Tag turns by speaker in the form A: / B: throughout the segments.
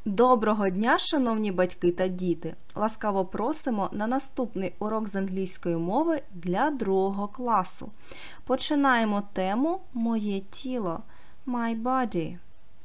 A: Доброго дня, шановні батьки та діти! Ласкаво просимо на наступний урок з англійської мови для 2 класу. Починаємо тему «Моє тіло» – «My body».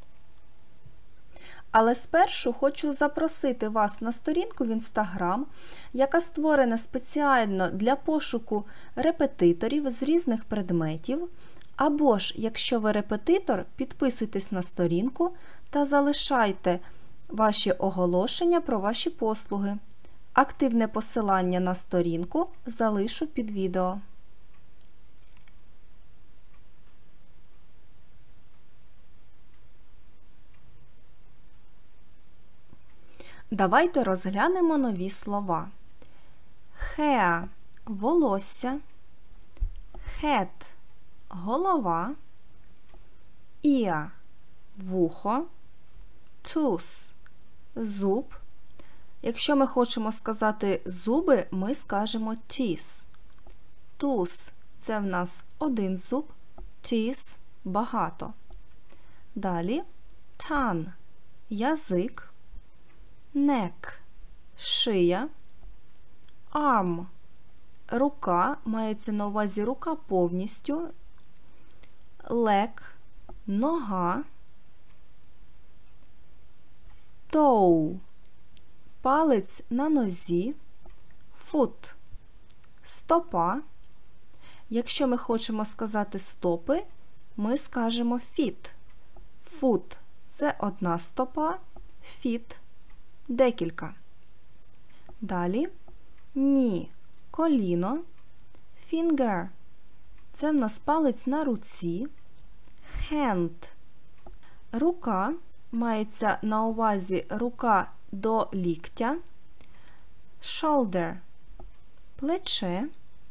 A: Але спершу хочу запросити вас на сторінку в Instagram, яка створена спеціально для пошуку репетиторів з різних предметів. Або ж, якщо ви репетитор, підписуйтесь на сторінку та залишайте ваші оголошення про ваші послуги. Активне посилання на сторінку залишу під відео. Давайте розглянемо нові слова. Hair – волосся, head – голова, ear – вухо, tooth – зуб. Якщо ми хочемо сказати зуби, ми скажемо teeth. Tooth – це в нас один зуб, teeth – багато. Далі tongue – язик, neck – шия, arm – рука, мається на увазі рука повністю, leg – нога, toe – палець на нозі, foot – стопа. Якщо ми хочемо сказати стопи, ми скажемо feet. Foot – це одна стопа, feet – декілька. Далі knee – коліно, finger – це в нас палець на руці, hand – рука, мається на увазі рука до ліктя, shoulder – плече,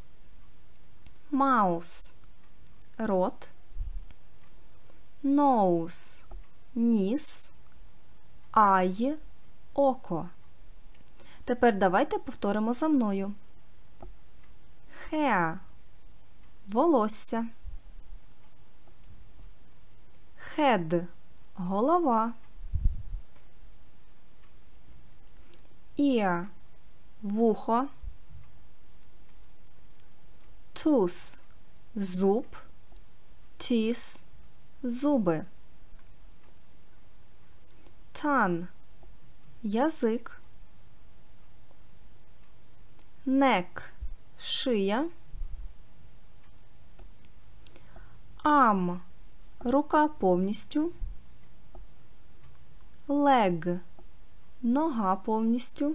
A: mouth – рот, nose – ніс, eye – око. Тепер давайте повторимо за мною. Hair – волосся, head – голова, ear – вухо, tooth – зуб, teeth – зуби, tongue – язик, neck – шия, arm – рука повністю, leg – нога повністю,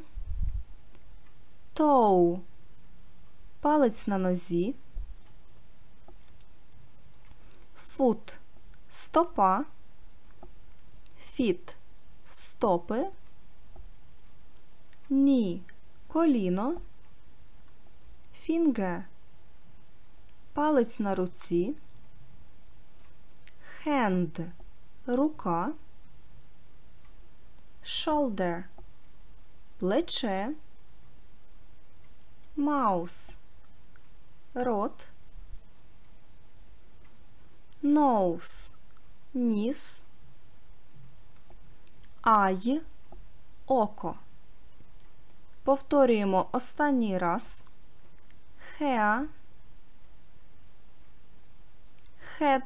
A: toe – палець на нозі, foot – стопа, feet – стопи, knee – коліно, finger – палець на руці, hand – рука, shoulder – плече, mouth – рот, nose – ніс, eye – око. Повторюємо останній раз. Hair, head,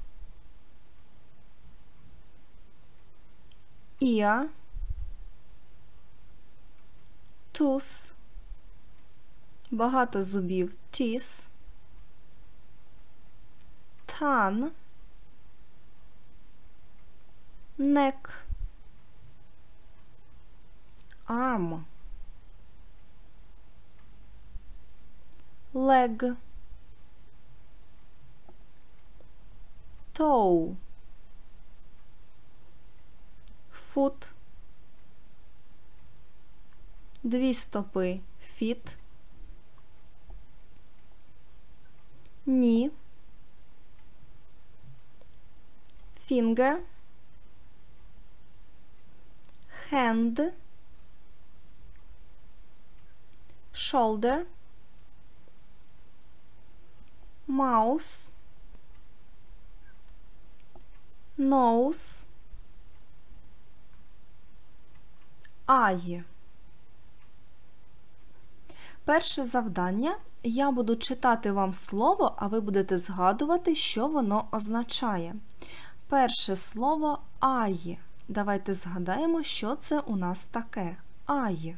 A: ear, tooth, багато зубів, teeth, tongue, neck, arm, leg, toe, foot, дві стопи, feet, knee, finger, hand, shoulder, mouth, nose, eye. Перше завдання. Я буду читати вам слово, а ви будете згадувати, що воно означає. Перше слово eye. Давайте згадаємо, що це у нас таке. Eye.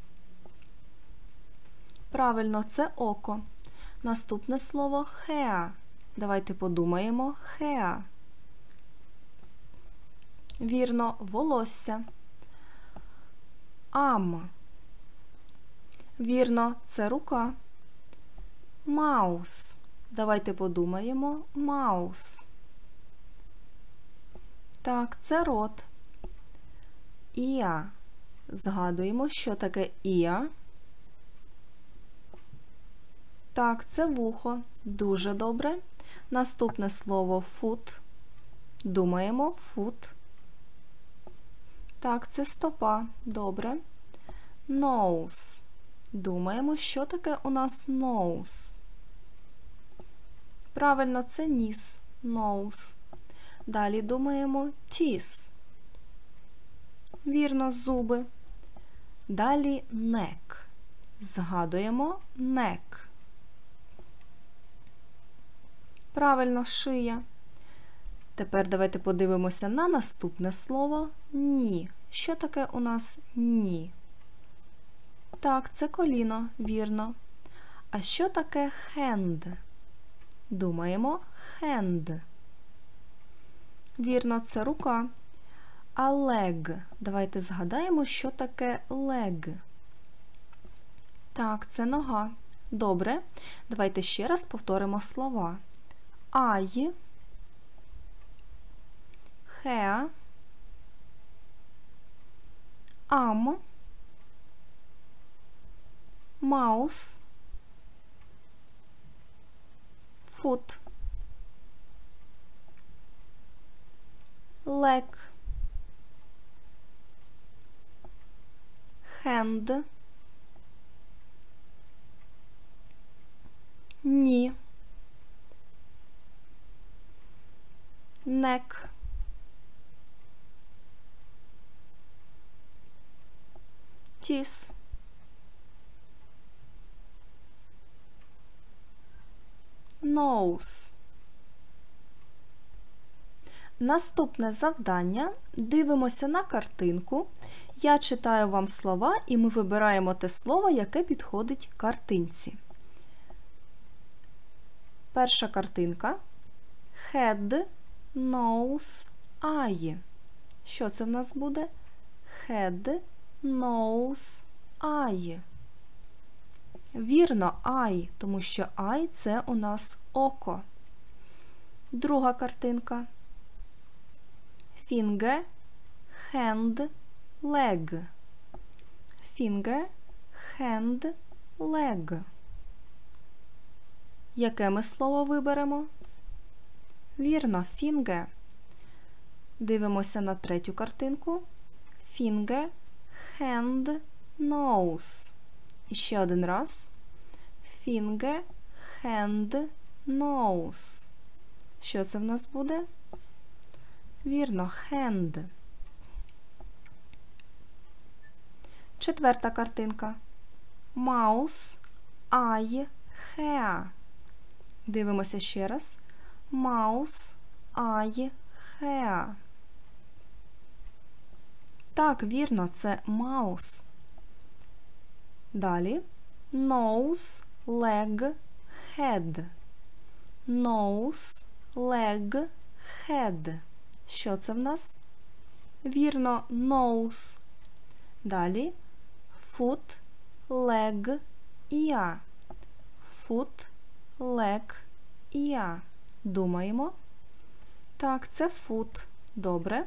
A: Правильно, це око. Наступне слово hair. Давайте подумаємо. Hair. Вірно, волосся. Arm. Вірно, це рука. Mouse. Давайте подумаємо. Mouse. Так, це рот. Ear. Згадуємо, що таке ear. Так, це вухо. Дуже добре. Наступне слово foot. Думаємо. Foot. Так, це стопа. Добре. Nose. Думаємо, що таке у нас nose. Правильно, це ніс. Nose. Далі думаємо teeth. Вірно, зуби. Далі neck. Згадуємо neck. Правильно, шия. Тепер давайте подивимося на наступне слово knee. Що таке у нас knee? Так, це коліно, вірно. А що таке hand? Думаємо, hand. Вірно, це рука. А leg? Давайте згадаємо, що таке leg. Так, це нога. Добре. Давайте ще раз повторимо слова. Eye, hair, arm, mouse, foot, leg, hand, knee, neck, teeth, nose. Наступне завдання. Дивимося на картинку. Я читаю вам слова, і ми вибираємо те слово, яке підходить картинці. Перша картинка. Head, nose, eye. Що це в нас буде? Head, nose, eye. Вірно, eye, тому що eye – це у нас око. Друга картинка. Finger, hand, leg. Finger, hand, leg. Яке ми слово виберемо? Вірно, finger. Дивимося на третю картинку. Finger, hand, nose. І ще один раз. Finger, hand, nose. Що це в нас буде? Вірно, hand. Четверта картинка. Mouse, eye, hair. Дивимося ще раз. Mouse, eye, hair. Так, вірно, це mouse. Далі. Nose, leg, head. Nose, leg, head. Що це в нас? Вірно, nose. Далі. Foot, leg, ear. Foot, leg, ear. Думаємо. Так, це foot. Добре.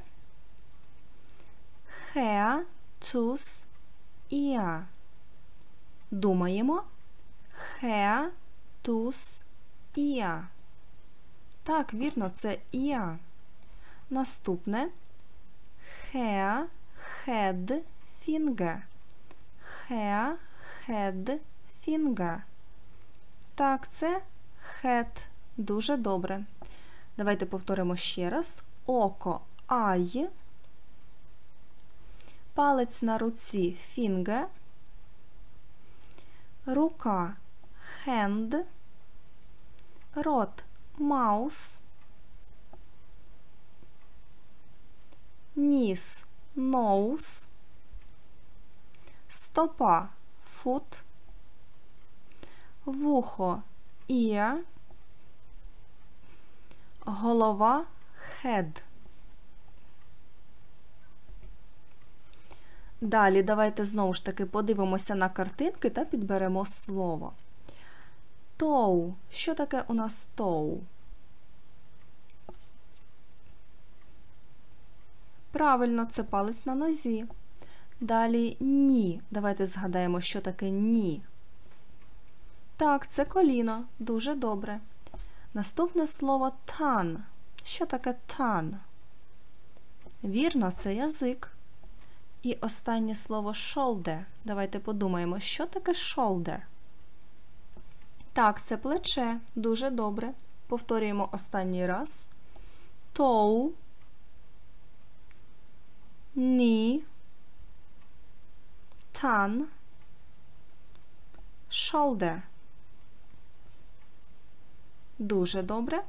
A: Hair, tooth, ear. Думаємо. Hair, tooth, ear. Так, вірно, це ear. Наступне. Hair, head, finger. Hair, head, finger. Так, це head. Дуже добре. Давайте повторимо ще раз. Око, eye. Палець на руці finger. Рука hand. Рот mouth. Ніс nose. Стопа foot. Вухо ear. Голова head. Далі давайте знову ж таки подивимося на картинки та підберемо слово. Toe. Що таке у нас toe? Правильно, це палець на нозі. Далі ні. Давайте згадаємо, що таке ні. Так, це коліно. Дуже добре. Наступне слово tongue. Що таке tongue? Вірно, це язик. І останнє слово shoulder. Давайте подумаємо, що таке shoulder? Так, це плече. Дуже добре. Повторюємо останній раз. Toe. Knee. Tongue. Shoulder. Дуже добре.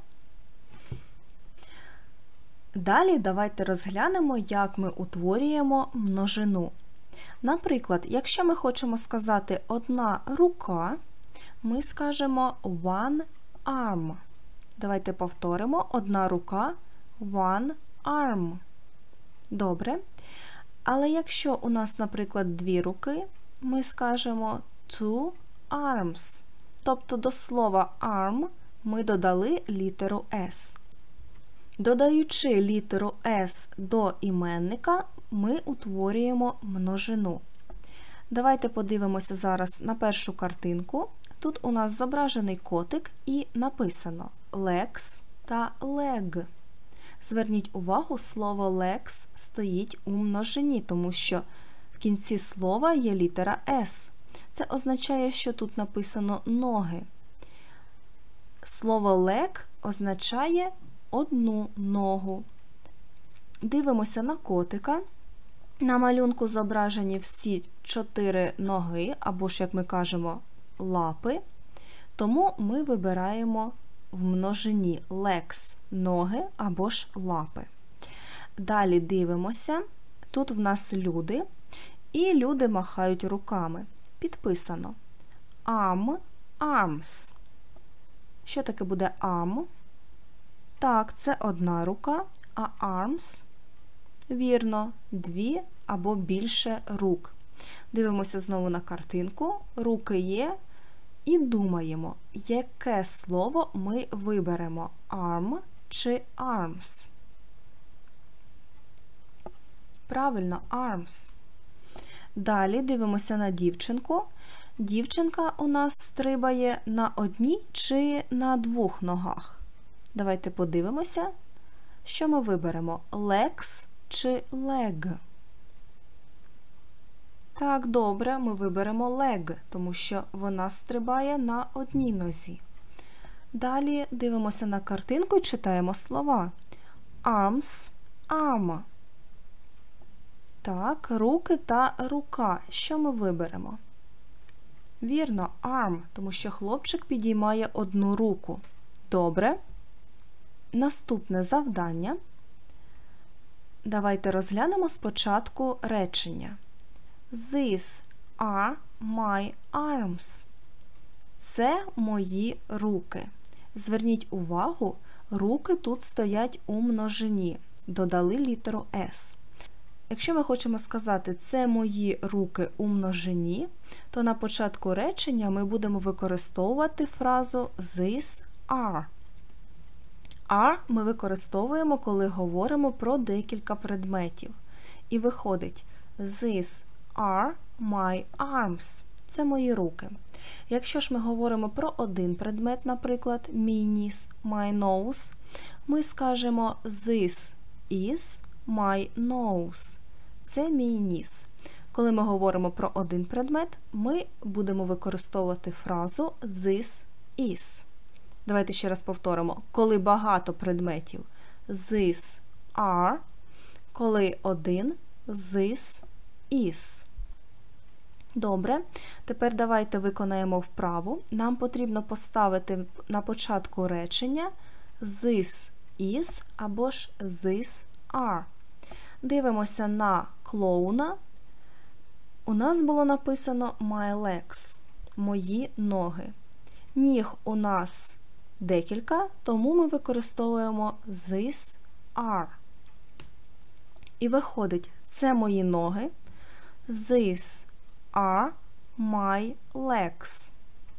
A: Далі давайте розглянемо, як ми утворюємо множину. Наприклад, якщо ми хочемо сказати одна рука, ми скажемо one arm. Давайте повторимо одна рука one arm. Добре. Але якщо у нас, наприклад, дві руки, ми скажемо two arms. Тобто до слова arm ми додали літеру S. Додаючи літеру S до іменника, ми утворюємо множину. Давайте подивимося зараз на першу картинку. Тут у нас зображений котик і написано legs та leg. Зверніть увагу, слово legs стоїть у множині, тому що в кінці слова є літера S. Це означає, що тут написано ноги. Слово leg означає одну ногу. Дивимося на котика. На малюнку зображені всі 4 ноги, або ж, як ми кажемо, лапи. Тому ми вибираємо в множині legs – ноги або ж лапи. Далі дивимося. Тут в нас люди, і люди махають руками. Підписано arm, arms. Що таке буде arm? Так, це одна рука, а arms, вірно, дві або більше рук. Дивимося знову на картинку, руки є, і думаємо, яке слово ми виберемо, arm чи arms. Правильно, arms. Далі дивимося на дівчинку. Дівчинка у нас стрибає на одній чи на двох ногах. Давайте подивимося, що ми виберемо, legs чи leg. Так, добре, ми виберемо leg, тому що вона стрибає на одній нозі. Далі дивимося на картинку і читаємо слова. Arms, arm. Так, руки та рука. Що ми виберемо? Вірно, arm, тому що хлопчик підіймає одну руку. Добре. Наступне завдання. Давайте розглянемо спочатку речення. These are my arms. Це мої руки. Зверніть увагу, руки тут стоять у множині. Додали літеру S. Якщо ми хочемо сказати «це мої руки у множині», то на початку речення ми будемо використовувати фразу «these are». Are ми використовуємо, коли говоримо про декілька предметів. І виходить «These are my arms». Це мої руки. Якщо ж ми говоримо про один предмет, наприклад, мій ніс, my nose, ми скажемо «This is my nose». Це мій ніс. Коли ми говоримо про один предмет, ми будемо використовувати фразу «This is». Давайте ще раз повторимо. Коли багато предметів – these are, коли один – these is. Добре, тепер давайте виконаємо вправу. Нам потрібно поставити на початку речення this is або ж this are. Дивимося на клоуна. У нас було написано my legs, мої ноги. Ніг у нас декілька, тому ми використовуємо this are. І виходить, це мої ноги. These are my legs.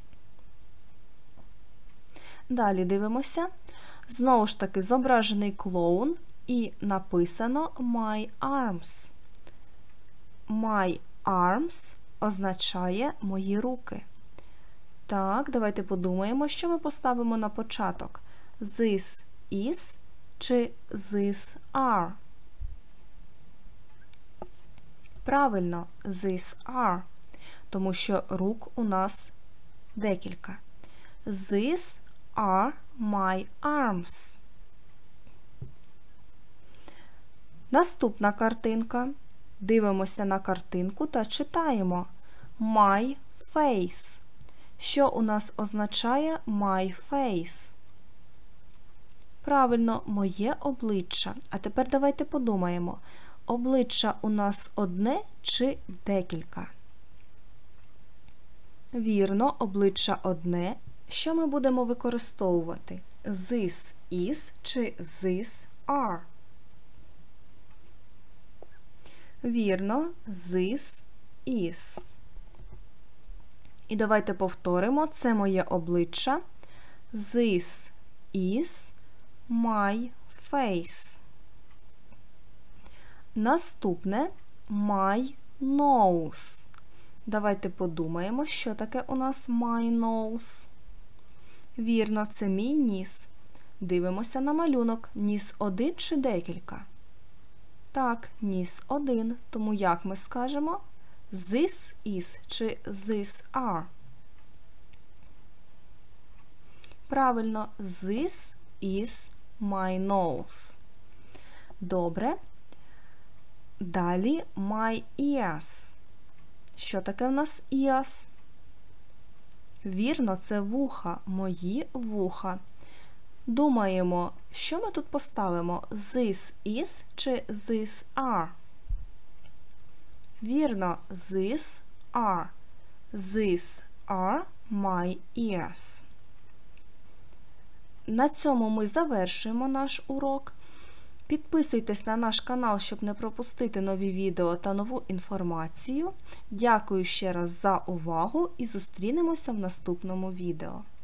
A: Далі дивимося. Знову ж таки зображений клоун і написано my arms. My arms означає мої руки. Так, давайте подумаємо, що ми поставимо на початок. This is чи this are? Правильно, these are, тому що рук у нас декілька. These are my arms. Наступна картинка. Дивимося на картинку та читаємо my face. Що у нас означає my face? Правильно, моє обличчя. А тепер давайте подумаємо. Обличчя у нас одне чи декілька? Вірно, обличчя одне. Що ми будемо використовувати? This is чи this are? Вірно, this is. І давайте повторимо. Це моє обличчя. This is my face. Наступне my nose. Давайте подумаємо, що таке у нас my nose. Вірно, це мій ніс. Дивимося на малюнок. Ніс один чи декілька? Так, ніс один. Тому як ми скажемо? This is чи this are? Правильно, this is my nose. Добре. Далі my ears. Що таке в нас ears? Вірно, це вуха, мої вуха. Думаємо, що ми тут поставимо? This is чи this are? Вірно, this are. These are my ears. На цьому ми завершуємо наш урок. Підписуйтесь на наш канал, щоб не пропустити нові відео та нову інформацію. Дякую ще раз за увагу і зустрінемося в наступному відео.